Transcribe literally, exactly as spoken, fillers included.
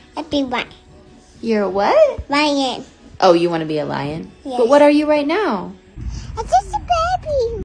I'd be one. You're a what? Lion. Oh, you want to be a lion? Yes. But what are you right now? I'm just a baby.